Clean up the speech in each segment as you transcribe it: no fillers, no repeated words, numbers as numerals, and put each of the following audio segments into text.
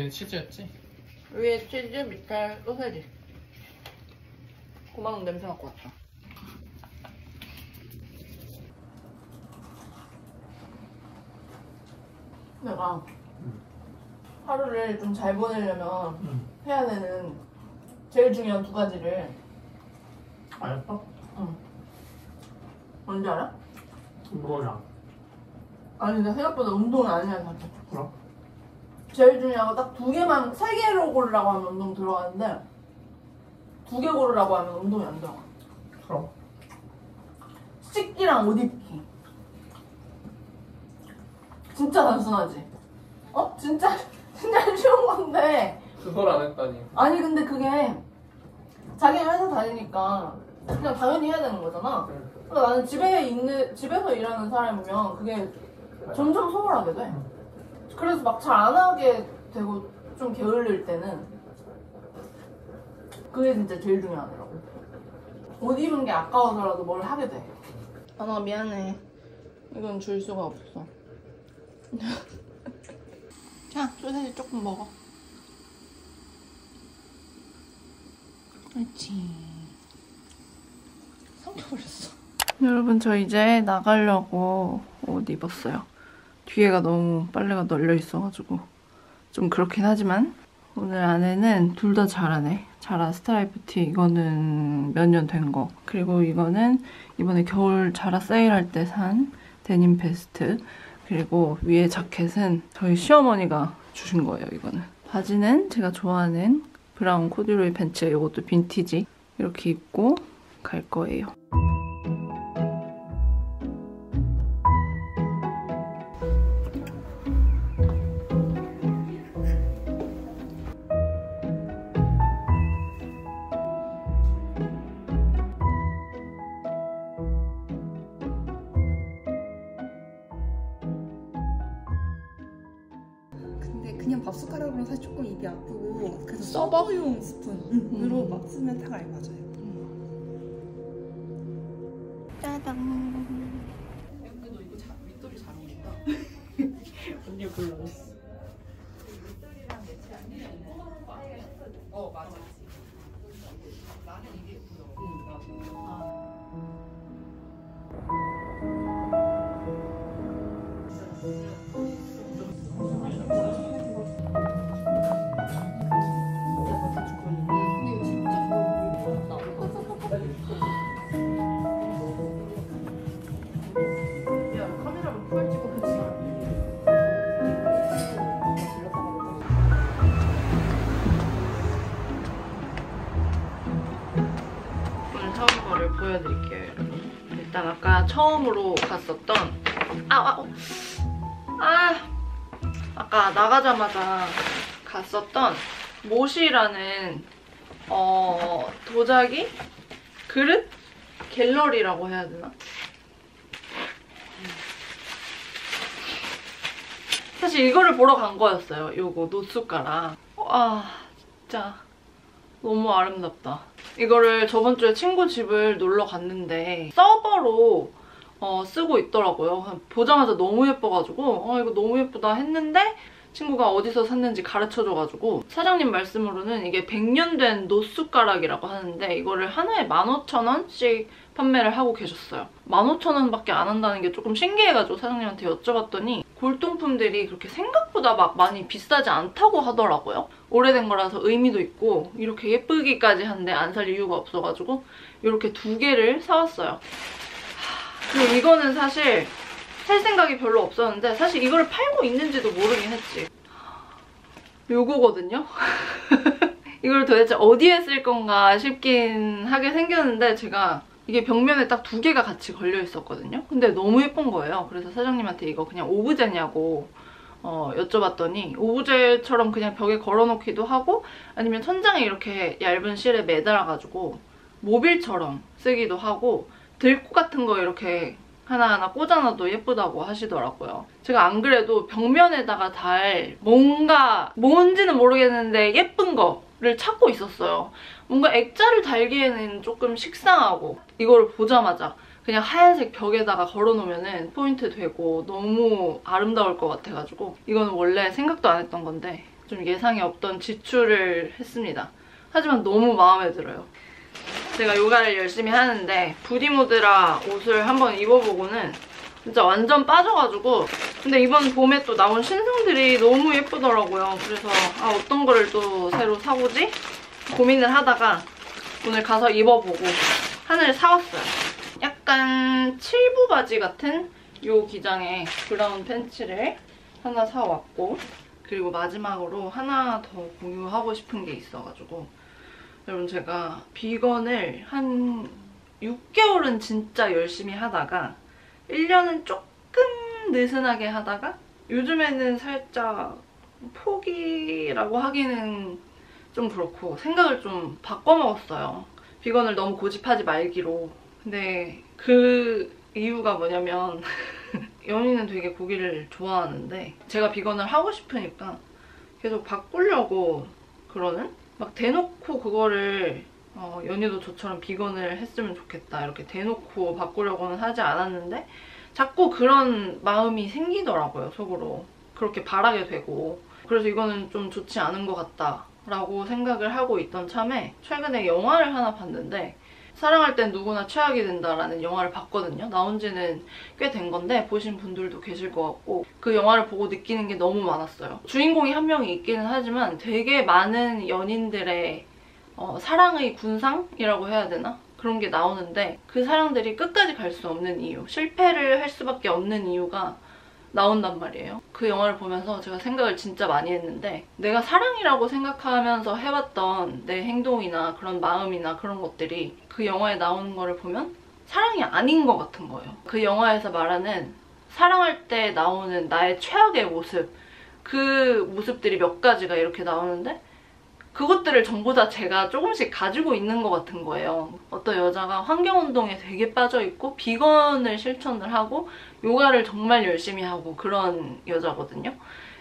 위에 치즈였지? 위에 치즈, 밑에 소세지. 고마운 냄새 맡고 왔다. 내가 하루를 좀 잘 보내려면 해야 되는 제일 중요한 2가지를 알았어? 응. 뭔지 알아? 뭐야? 아니 근데 생각보다 운동을 안 해야 돼. 그럼? 제일 중요한 거 딱 2개만 3개로 고르라고 하면 운동 들어가는데 2개 고르라고 하면 운동이 안 들어가. 그럼? 씻기랑 옷 입기. 진짜 단순하지? 어? 진짜 쉬운 건데. 그걸 안 했다니. 아니 근데 그게 자기 회사 다니니까 그냥 당연히 해야 되는 거잖아. 근데 나는 집에서 일하는 사람이면 그게 점점 소홀하게 돼. 그래서 막 잘 안 하게 되고 좀 게을릴 때는 그게 진짜 제일 중요하더라고. 옷 입은 게 아까워서라도 뭘 하게 돼. 나 미안해. 이건 줄 수가 없어. 자, 소세지 조금 먹어. 그렇지. 삼켜버렸어. 여러분, 저 이제 나가려고 옷 입었어요. 뒤에가 너무 빨래가 널려 있어가지고 좀 그렇긴 하지만 오늘 안에는 둘 다 자라네. 자라 스트라이프 티. 이거는 몇 년 된 거. 그리고 이거는 이번에 겨울 자라 세일할 때 산 데님 베스트. 그리고 위에 자켓은 저희 시어머니가 주신 거예요, 이거는. 바지는 제가 좋아하는 브라운 코듀로이 팬츠. 이것도 빈티지. 이렇게 입고 갈 거예요. 그냥 밥 숟가락으로 사실 조금 입이 아프고 그래서 서버? 서버용 스푼으로 막 쓰면 딱 알맞아요. 짜잔. 근데 너 이거 윗돌이 잘 어울린다. 언니 불러줬어. 윗돌이랑 매치 아니야? 맞아. 나는 이게 예쁘더라고. 보여드릴게요, 여러분. 일단 아까 처음으로 갔었던 아까 나가자마자 갔었던 모시라는 도자기 그릇 갤러리라고 해야 되나? 사실 이거를 보러 간 거였어요. 요거 노숟가락. 진짜 너무 아름답다. 이거를 저번 주에 친구 집을 놀러 갔는데 서버로 쓰고 있더라고요. 보자마자 너무 예뻐가지고 이거 너무 예쁘다 했는데 친구가 어디서 샀는지 가르쳐줘가지고 사장님 말씀으로는 이게 100년 된 노숟가락이라고 하는데 이거를 하나에 15,000원씩 판매를 하고 계셨어요. 15,000원밖에 안 한다는 게 조금 신기해가지고 사장님한테 여쭤봤더니 골동품들이 그렇게 생각보다 막 많이 비싸지 않다고 하더라고요. 오래된 거라서 의미도 있고 이렇게 예쁘기까지 한데 안 살 이유가 없어가지고 이렇게 2개를 사왔어요. 그리고 이거는 사실 살 생각이 별로 없었는데 사실 이거를 팔고 있는지도 모르긴 했지. 요거거든요? 이걸 도대체 어디에 쓸 건가 싶긴 하게 생겼는데 제가 이게 벽면에 딱 2개가 같이 걸려 있었거든요. 근데 너무 예쁜 거예요. 그래서 사장님한테 이거 그냥 오브제냐고 여쭤봤더니 오브제처럼 그냥 벽에 걸어놓기도 하고 아니면 천장에 이렇게 얇은 실에 매달아가지고 모빌처럼 쓰기도 하고 들꽃 같은 거 이렇게 하나하나 꽂아놔도 예쁘다고 하시더라고요. 제가 안 그래도 벽면에다가 달 뭔지는 모르겠는데 예쁜 거를 찾고 있었어요. 뭔가 액자를 달기에는 조금 식상하고 이거를 보자마자 그냥 하얀색 벽에다가 걸어놓으면 포인트 되고 너무 아름다울 것 같아가지고 이거는 원래 생각도 안 했던 건데 좀 예상이 없던 지출을 했습니다. 하지만 너무 마음에 들어요. 제가 요가를 열심히 하는데 부디모드라 옷을 한번 입어보고는 진짜 완전 빠져가지고, 근데 이번 봄에 또 나온 신상들이 너무 예쁘더라고요. 그래서 어떤 거를 또 새로 사보지? 고민을 하다가 오늘 가서 입어보고 하나를 사왔어요. 약간 칠부 바지 같은 요 기장의 브라운 팬츠를 하나 사왔고, 그리고 마지막으로 하나 더 공유하고 싶은 게 있어가지고, 여러분 제가 비건을 한 6개월은 진짜 열심히 하다가 1년은 조금 느슨하게 하다가 요즘에는 살짝 포기라고 하기는 좀 그렇고 생각을 좀 바꿔먹었어요. 비건을 너무 고집하지 말기로. 근데 그 이유가 뭐냐면 연희는 되게 고기를 좋아하는데 제가 비건을 하고 싶으니까 계속 바꾸려고 그러는? 막 대놓고 그거를 연희도 저처럼 비건을 했으면 좋겠다 이렇게 대놓고 바꾸려고는 하지 않았는데 자꾸 그런 마음이 생기더라고요, 속으로. 그렇게 바라게 되고. 그래서 이거는 좀 좋지 않은 것 같다라고 생각을 하고 있던 참에 최근에 영화를 하나 봤는데 사랑할 땐 누구나 최악이 된다라는 영화를 봤거든요. 나온 지는 꽤 된 건데 보신 분들도 계실 것 같고, 그 영화를 보고 느끼는 게 너무 많았어요. 주인공이 한 명이 있기는 하지만 되게 많은 연인들의 사랑의 군상이라고 해야 되나? 그런 게 나오는데 그 사랑들이 끝까지 갈 수 없는 이유, 실패를 할 수밖에 없는 이유가 나온단 말이에요. 그 영화를 보면서 제가 생각을 진짜 많이 했는데 내가 사랑이라고 생각하면서 해왔던 내 행동이나 그런 마음이나 그런 것들이 그 영화에 나오는 거를 보면 사랑이 아닌 것 같은 거예요. 그 영화에서 말하는 사랑할 때 나오는 나의 최악의 모습, 그 모습들이 몇 가지가 이렇게 나오는데 그것들을 전부 다 제가 조금씩 가지고 있는 것 같은 거예요. 어떤 여자가 환경운동에 되게 빠져있고 비건을 실천을 하고 요가를 정말 열심히 하고 그런 여자거든요.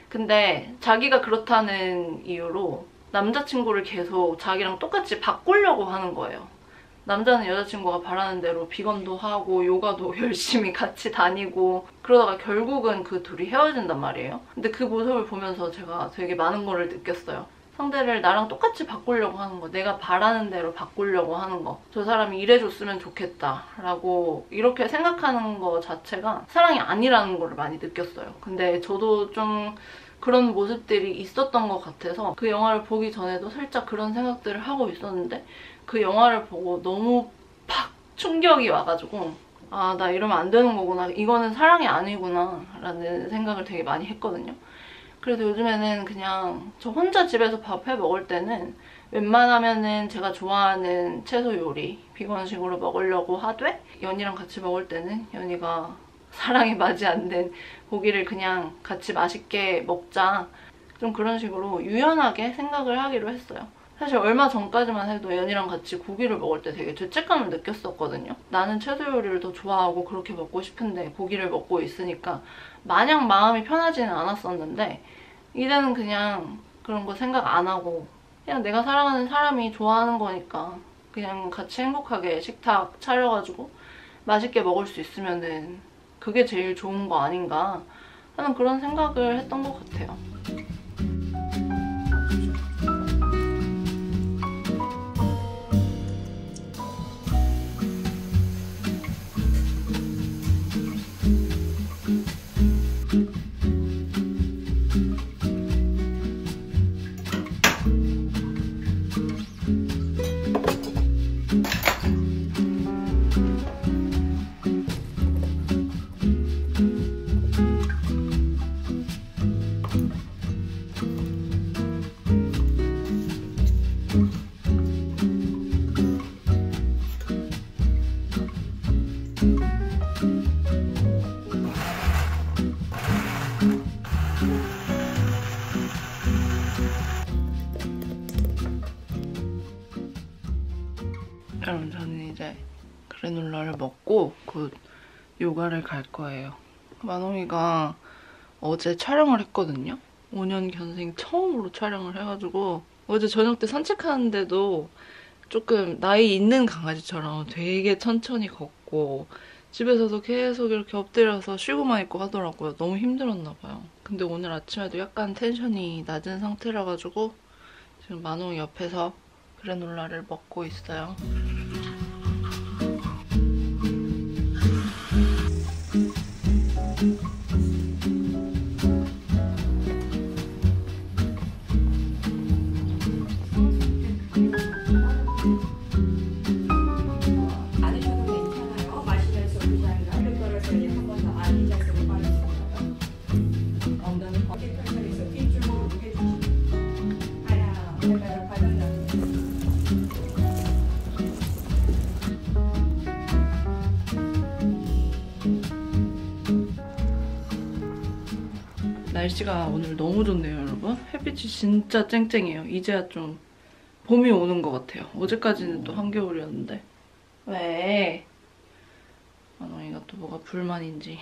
근데 자기가 그렇다는 이유로 남자친구를 계속 자기랑 똑같이 바꾸려고 하는 거예요. 남자는 여자친구가 바라는 대로 비건도 하고 요가도 열심히 같이 다니고 그러다가 결국은 그 둘이 헤어진단 말이에요. 근데 그 모습을 보면서 제가 되게 많은 거를 느꼈어요. 상대를 나랑 똑같이 바꾸려고 하는 거, 내가 바라는 대로 바꾸려고 하는 거, 저 사람이 이래줬으면 좋겠다라고 이렇게 생각하는 거 자체가 사랑이 아니라는 걸 많이 느꼈어요. 근데 저도 좀 그런 모습들이 있었던 것 같아서 그 영화를 보기 전에도 살짝 그런 생각들을 하고 있었는데 그 영화를 보고 너무 팍 충격이 와가지고 나 이러면 안 되는 거구나, 이거는 사랑이 아니구나 라는 생각을 되게 많이 했거든요. 그래서 요즘에는 그냥 저 혼자 집에서 밥 해 먹을 때는 웬만하면은 제가 좋아하는 채소 요리 비건식으로 먹으려고 하되, 연희랑 같이 먹을 때는 연희가 사랑에 맞지 않는 고기를 그냥 같이 맛있게 먹자, 좀 그런 식으로 유연하게 생각을 하기로 했어요. 사실 얼마 전까지만 해도 연희랑 같이 고기를 먹을 때 되게 죄책감을 느꼈었거든요. 나는 채소 요리를 더 좋아하고 그렇게 먹고 싶은데 고기를 먹고 있으니까 마냥 마음이 편하지는 않았었는데 이제는 그냥 그런 거 생각 안 하고 그냥 내가 사랑하는 사람이 좋아하는 거니까 그냥 같이 행복하게 식탁 차려가지고 맛있게 먹을 수 있으면은 그게 제일 좋은 거 아닌가 하는 그런 생각을 했던 것 같아요. 여러분 저는 이제 그래놀라를 먹고 곧 요가를 갈 거예요. 만홍이가 어제 촬영을 했거든요. 5년 견생 처음으로 촬영을 해가지고 어제 저녁 때 산책하는데도 조금 나이 있는 강아지처럼 되게 천천히 걷고 집에서도 계속 이렇게 엎드려서 쉬고만 있고 하더라고요. 너무 힘들었나 봐요. 근데 오늘 아침에도 약간 텐션이 낮은 상태라 가지고 지금 만홍이 옆에서 그래놀라를 먹고 있어요. 날씨가 오늘 너무 좋네요, 여러분. 햇빛이 진짜 쨍쨍해요. 이제야 좀 봄이 오는 것 같아요. 어제까지는 또 한겨울이었는데. 왜? 만홍이가 또 뭐가 불만인지.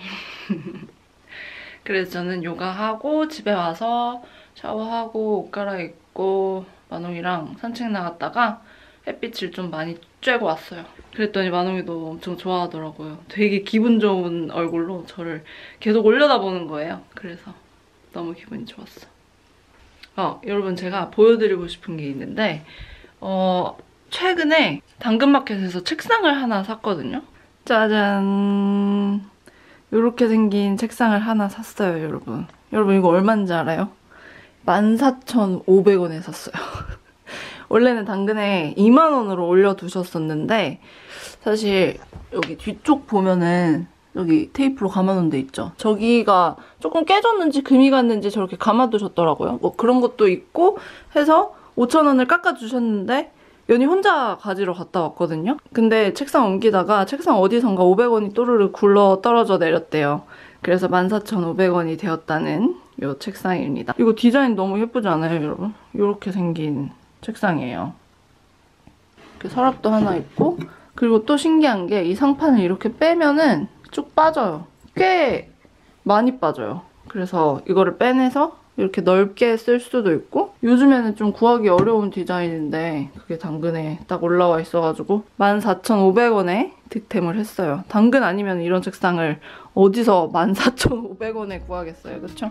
그래서 저는 요가하고 집에 와서 샤워하고 옷 갈아입고 만홍이랑 산책 나갔다가 햇빛을 좀 많이 쬐고 왔어요. 그랬더니 만홍이도 엄청 좋아하더라고요. 되게 기분 좋은 얼굴로 저를 계속 올려다보는 거예요. 그래서 너무 기분이 좋았어. 여러분 제가 보여드리고 싶은 게 있는데 최근에 당근마켓에서 책상을 하나 샀거든요. 짜잔! 이렇게 생긴 책상을 하나 샀어요, 여러분. 여러분 이거 얼마인지 알아요? 14,500원에 샀어요. 원래는 당근에 2만 원으로 올려두셨었는데 사실 여기 뒤쪽 보면은 여기 테이프로 감아놓은 데 있죠? 저기가 조금 깨졌는지 금이 갔는지 저렇게 감아두셨더라고요. 뭐 그런 것도 있고 해서 5,000원을 깎아주셨는데 연이 혼자 가지러 갔다 왔거든요? 근데 책상 옮기다가 책상 어디선가 500원이 또르르 굴러 떨어져 내렸대요. 그래서 14,500원이 되었다는 이 책상입니다. 이거 디자인 너무 예쁘지 않아요, 여러분? 이렇게 생긴 책상이에요. 이렇게 서랍도 하나 있고 그리고 또 신기한 게 이 상판을 이렇게 빼면은 쭉 빠져요. 꽤 많이 빠져요. 그래서 이거를 빼내서 이렇게 넓게 쓸 수도 있고 요즘에는 좀 구하기 어려운 디자인인데 그게 당근에 딱 올라와 있어가지고 14,500원에 득템을 했어요. 당근 아니면 이런 책상을 어디서 14,500원에 구하겠어요. 그쵸?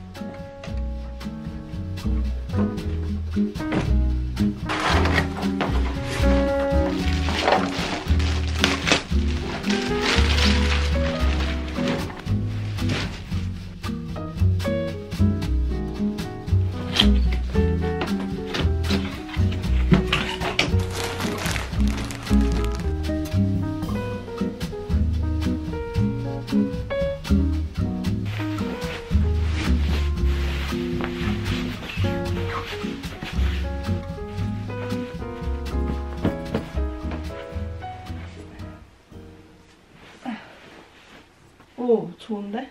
오, 좋은데?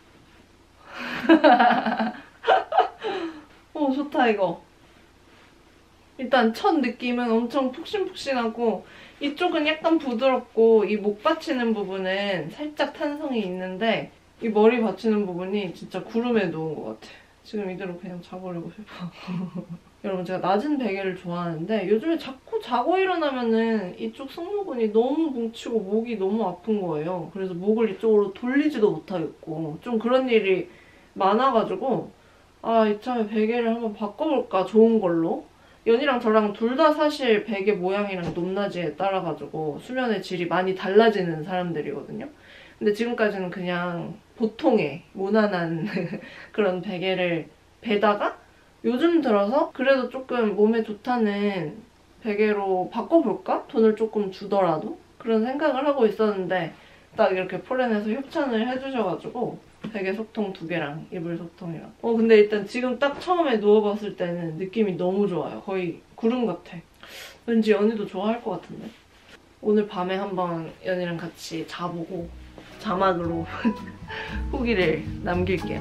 오, 좋다, 이거. 일단 첫 느낌은 엄청 푹신푹신하고 이쪽은 약간 부드럽고 이 목 받치는 부분은 살짝 탄성이 있는데 이 머리 받치는 부분이 진짜 구름에 놓은 것 같아. 지금 이대로 그냥 자버리고 싶어. 여러분 제가 낮은 베개를 좋아하는데 요즘에 자꾸 자고 일어나면은 이쪽 승모근이 너무 뭉치고 목이 너무 아픈 거예요. 그래서 목을 이쪽으로 돌리지도 못하겠고 좀 그런 일이 많아가지고 이참에 베개를 한번 바꿔볼까, 좋은 걸로. 연이랑 저랑 둘 다 사실 베개 모양이랑 높낮이에 따라가지고 수면의 질이 많이 달라지는 사람들이거든요. 근데 지금까지는 그냥 보통의 무난한 그런 베개를 베다가 요즘 들어서 그래도 조금 몸에 좋다는 베개로 바꿔볼까? 돈을 조금 주더라도? 그런 생각을 하고 있었는데 딱 이렇게 포렌에서 협찬을 해주셔가지고 베개 속통 2개랑 이불 속통이랑 근데 일단 지금 딱 처음에 누워봤을 때는 느낌이 너무 좋아요. 거의 구름 같아. 왠지 연희도 좋아할 것 같은데? 오늘 밤에 한번 연희랑 같이 자보고 자막으로 후기를 남길게요.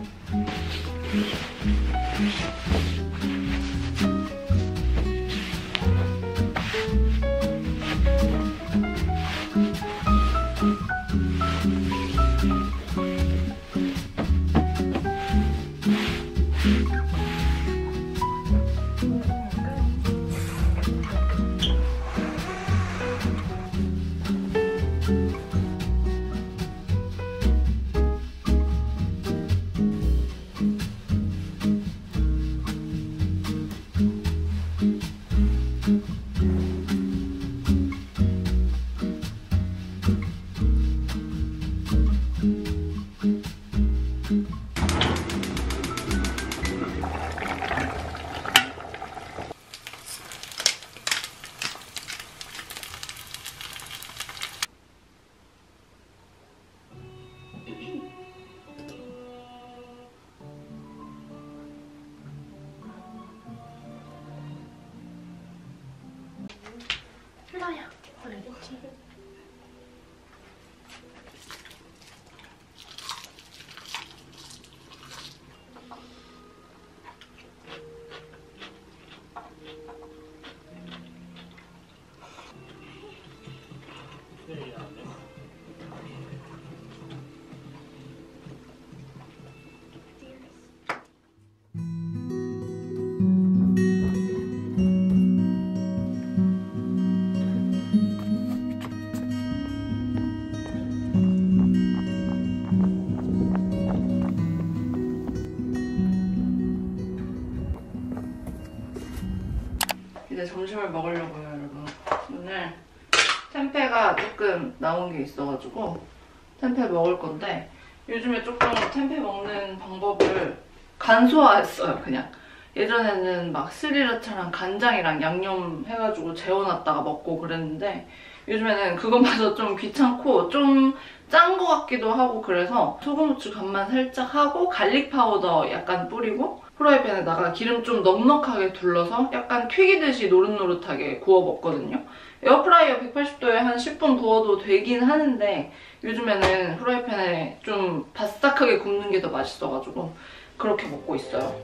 이제 점심을 먹으려고요, 여러분. 오늘 템페가 조금 나온 게 있어가지고 템페 먹을 건데 요즘에 조금 템페 먹는 방법을 간소화했어요, 그냥. 예전에는 막 스리라차랑 간장이랑 양념 해가지고 재워놨다가 먹고 그랬는데 요즘에는 그것마저 좀 귀찮고 좀 짠 거 같기도 하고 그래서 소금, 후추 간만 살짝 하고 갈릭 파우더 약간 뿌리고 프라이팬에다가 기름 좀 넉넉하게 둘러서 약간 튀기듯이 노릇노릇하게 구워 먹거든요. 에어프라이어 180도에 한 10분 구워도 되긴 하는데 요즘에는 프라이팬에 좀 바싹하게 굽는 게 더 맛있어가지고 그렇게 먹고 있어요.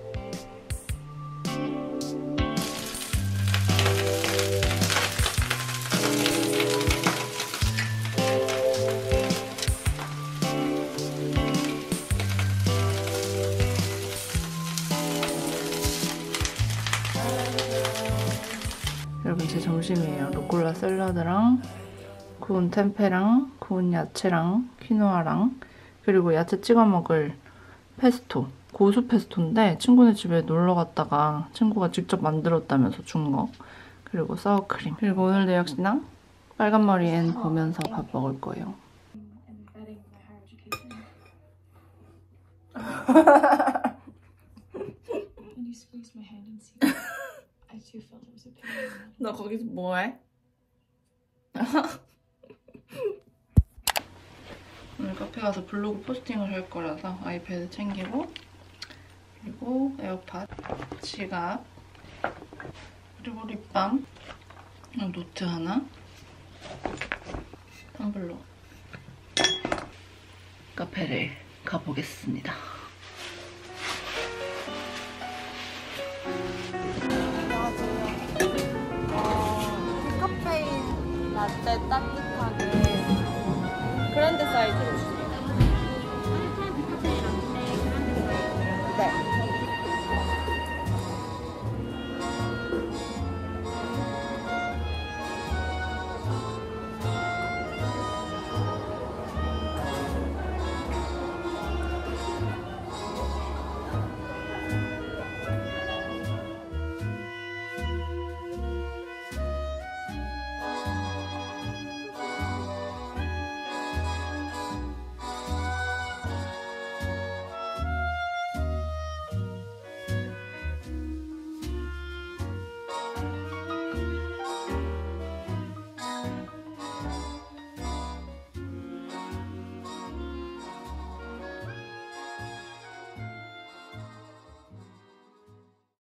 여러분, 제 점심이에요. 루꼴라 샐러드랑 구운 템페랑 구운 야채랑 퀴노아랑 그리고 야채 찍어 먹을 페스토. 고수 페스토인데 친구네 집에 놀러 갔다가 친구가 직접 만들었다면서 준 거. 그리고 사워크림. 그리고 오늘도 역시나 빨간 머리 앤 보면서 밥 먹을 거예요. 너 거기서 뭐해? 오늘 카페 가서 블로그 포스팅을 할 거라서 아이패드 챙기고 그리고 에어팟, 지갑, 그리고 립밤, 노트 하나, 텀블러. 카페를 가보겠습니다. 디카페인 라떼 따뜻하게 그랜드 사이즈로